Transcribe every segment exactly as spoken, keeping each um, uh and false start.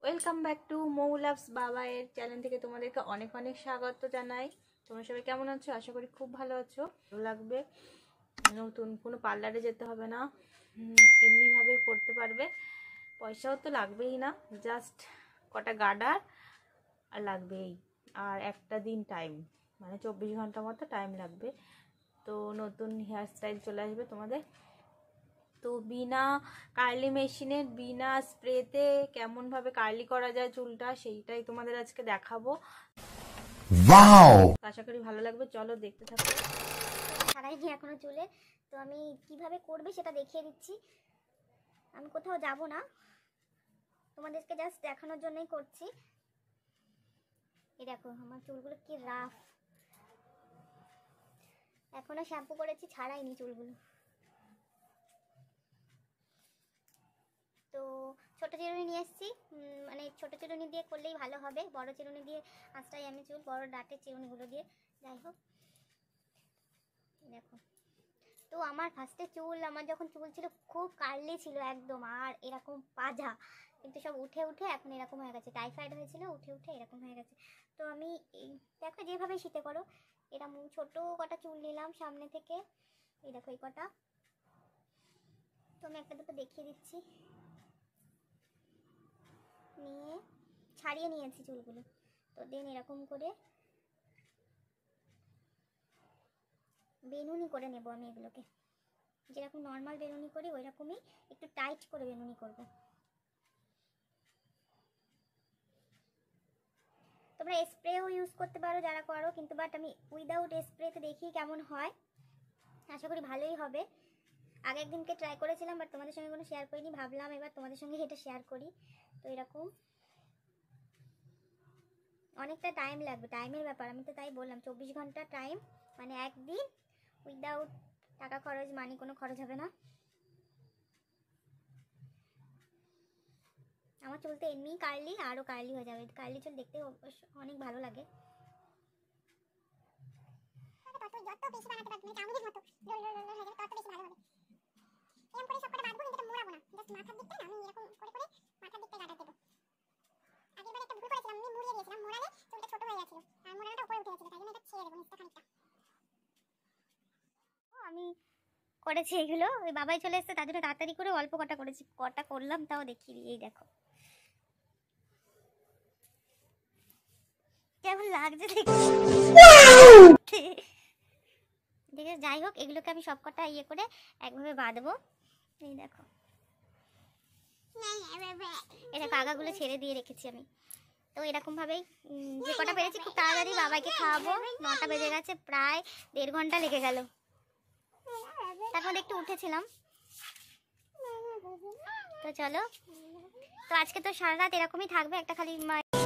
Welcome back to Mou loves বাবাইয়ের channel থেকে তোমাদেরকে অনেক অনেক স্বাগত জানাই। তোমরা সবাই কেমন আছো? আশা করি খুব ভালো আছো। ভালো লাগবে, নতুন কোনো পার্লারে যেতে হবে না, এমনিভাবেই করতে পারবে। পয়সাও তো লাগবেই না, জাস্ট কটা গার্ডার আর লাগবেই, আর একটা দিন টাইম, মানে চব্বিশ ঘন্টা মতো টাইম লাগবে। তো নতুন হেয়ার স্টাইল চলে আসবে তোমাদের। তো বিনা কার্লি মেশিনের, বিনা স্প্রেতে কেমন ভাবে কার্লি করা যায় চুলটা, সেইটাই তোমাদের আজকে দেখাবো। ওয়াও, আশা করি ভালো লাগবে। চলো দেখতে থাকো। ছাড়াইনি এখনো চুলে, তো আমি কিভাবে করবে সেটা দেখিয়ে দিচ্ছি। আমি কোথাও যাব না, তোমাদেরকে জাস্ট দেখানোর জন্যই করছি। এই দেখো আমার চুলগুলো কি রাফ, এখনো শ্যাম্পু করেছি, ছাড়াইনি চুলগুলো। তো ছোট চিরুনি নিয়ে এসেছি, মানে ছোট চিরুনি দিয়ে করলেই ভালো হবে, বড় চিরুনি দিয়ে আঁচটাই আমি চুল, বড় ডাটের চিরুনিগুলো দিয়ে। যাই হোক, দেখো। তো আমার ফার্স্টে চুল, আমার যখন চুল ছিল খুব কার্লি ছিল একদম, আর এরকম পাজা, কিন্তু সব উঠে উঠে এখন এরকম হয়ে গেছে। টাইফয়েড হয়েছিল, উঠে উঠে এরকম হয়ে গেছে। তো আমি দেখো যেভাবে শীতে করো, এরকম ছোট কটা চুল নিলাম সামনে থেকে, এই দেখো এই কটা। তো আমি একটা দুটো দেখিয়ে দিচ্ছি। নিয়ে ছাড়িয়ে নিয়েছি চুলগুলো। তো দেন এরকম করে বেনুনি করে নেব আমি এগুলোকে, যেরকম নর্মাল বেনুনি করি ওই রকমই একটু টাইট করে বেনুনি করব। তোমরা স্প্রেও ইউজ করতে পারো যারা করো, কিন্তু বাট আমি উইদাউট স্প্রেতে দেখি কেমন হয়, আশা করি ভালোই হবে। আগে একদিনকে ট্রাই করেছিলাম, বাট তোমাদের সঙ্গে কোনো শেয়ার করিনি, ভাবলাম এবার তোমাদের সঙ্গে এটা শেয়ার করি। তো এরকম অনেকটা টাইম লাগবে, টাইমের ব্যাপার, আমি তো তাই বললাম চব্বিশ ঘন্টা টাইম, মানে একদিন উইদাউট টাকা খরচ, মানি কোনো খরচ হবে না। আমার চুল তো এমনি কার্লি, আরও কার্লি হয়ে যাবে। কার্লি চুল দেখতে অনেক ভালো লাগে। আমি করেছি এগুলো, ওই বাবাই চলে এসছে তার জন্য তাড়াতাড়ি করে অল্প কটা করেছি, কটা করলাম তাও দেখিয়ে দিই। এই দেখো কেমন লাগছে দেখে। যাই হোক, এগুলোকে আমি সব কটা ইয়ে করে একভাবে বাঁধবো। এই দেখো, এই দেখো আগাগুলো ছেড়ে দিয়ে রেখেছি আমি। তো এরকম ভাবেই যে কটা পেরেছি খুব তাড়াতাড়ি বাবাইকে খাওয়াবো। নটা বেজে গেছে, প্রায় দেড় ঘন্টা লেগে গেল। তার মধ্যে একটু উঠেছিলাম। তো চলো, তো আজকে তো সারা রাত এরকমই থাকবে, একটা খালি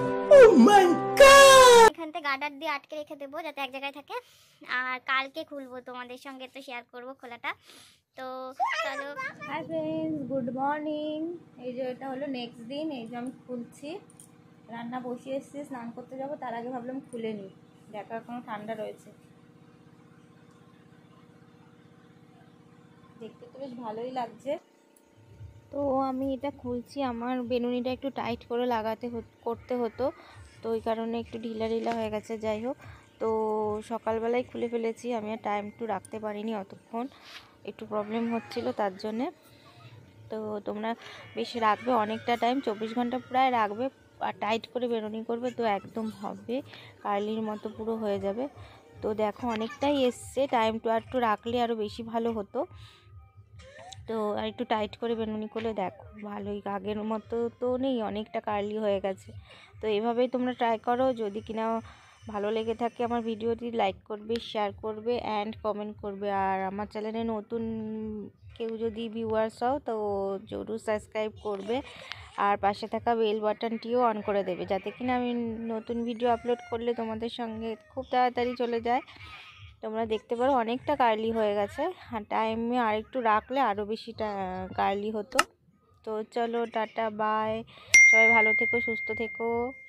এখান থেকে গার্ডার দিয়ে আটকে রেখে দেবো যাতে এক জায়গায় থাকে। আর কালকে খুলবো, তোমাদের সঙ্গে তো শেয়ার করবো খোলাটা। তো চলো। Hi friends, good morning. এই যে এটা হলো নেক্সট দিন, এই যে আমি খুলছি, রান্না বসিয়ে এসেছি, স্নান করতে যাবো, তার আগে ভাবলাম খুলে নিই, দেখা এখনো ঠান্ডা রয়েছে। দেখতে তো বেশ ভালোই লাগছে। তো আমি এটা খুলছি, আমার বেনুনিটা একটু টাইট করে লাগাতে করতে হতো, তো ওই কারণে একটু ঢিলা ঢিলা হয়ে গেছে। যাই হোক, তো সকালবেলায় খুলে ফেলেছি, আমি আর টাইম একটু রাখতে পারিনি, অতক্ষণ একটু প্রবলেম হচ্ছিল তার জন্যে। তো তোমরা বেশি রাখবে, অনেকটা টাইম, চব্বিশ ঘন্টা প্রায় রাখবে, আর টাইট করে বেরোনি করবে, তো একদম হবে কার্লির মতো পুরো হয়ে যাবে। তো দেখো অনেকটাই এসছে, টাইমটা আর একটু রাখলে আরও বেশি ভালো হতো। তো আর একটু টাইট করে বেনুনি করলে দেখো ভালোই, আগের মতো তো নেই, অনেকটা কার্লি হয়ে গেছে। তো এইভাবেই তোমরা ট্রাই করো, যদি কিনা ভালো লেগে থাকে আমার ভিডিওটি লাইক করবে, শেয়ার করবে অ্যান্ড কমেন্ট করবে। আর আমার চ্যানেলে নতুন কেউ যদি ভিউয়ার্স হও তো জরুর সাবস্ক্রাইব করবে, আর পাশে থাকা বেল বাটনটিও অন করে দেবে, যাতে কিনা আমি নতুন ভিডিও আপলোড করলে তোমাদের সঙ্গে খুব তাড়াতাড়ি চলে যায়। তোমরা দেখতে পারো অনেকটা কার্লি হয়ে গেছে, আর টাইমে আর একটু রাখলে আরও বেশিটা কার্লি হতো। তো চলো, টাটা, বাই, সবাই ভালো থেকো, সুস্থ থেকো।